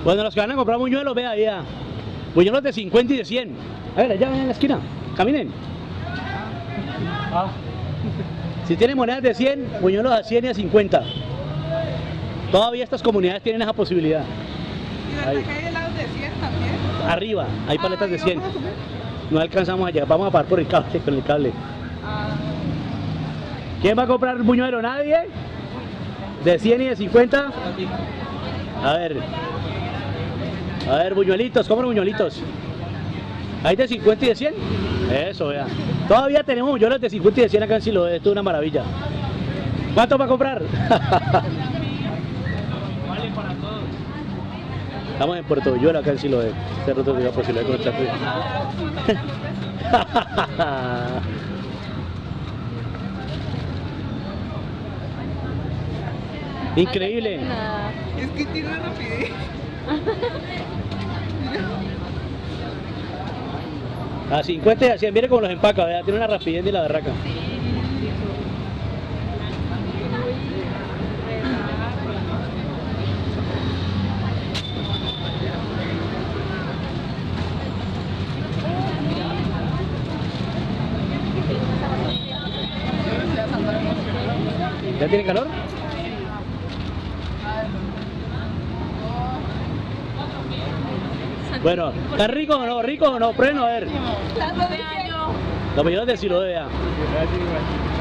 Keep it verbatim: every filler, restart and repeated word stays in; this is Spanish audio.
Cuando los que van a comprar buñuelos, vea ahí, ya. Buñuelos de cincuenta y de cien. A ver, allá ven en la esquina, caminen. Ah. Si tienen monedas de cien, buñuelos a cien y a cincuenta. Todavía estas comunidades tienen esa posibilidad. ¿Y verdad que hay helados de cien también? Arriba, hay paletas Ah, de cien. ¿vamos a subir? No alcanzamos allá, vamos a parar por el cable, con el cable. Ah. ¿Quién va a comprar buñuelo? ¿Nadie? ¿De cien y de cincuenta? A ver. A ver, buñuelitos, compren buñuelitos. ¿Hay de cincuenta y de cien? Eso, vea. Todavía tenemos buñuelos de cincuenta y de cien acá en Siloé, esto es una maravilla. ¿Cuánto va a comprar? Vale para todos. Estamos en Puerto Villuela, acá en Siloé. Este rato tiene la posibilidad de conectar. Increíble. Es que tiene una rapidez. A cincuenta y a cien, viene como los empaca, ¿verdad? Tiene una rapidez de la berraca. ¿Ya tiene calor? Bueno, ¿están ricos o no? ¿Ricos o no? Prueben a ver. Los buñuelos de Siloé, vea.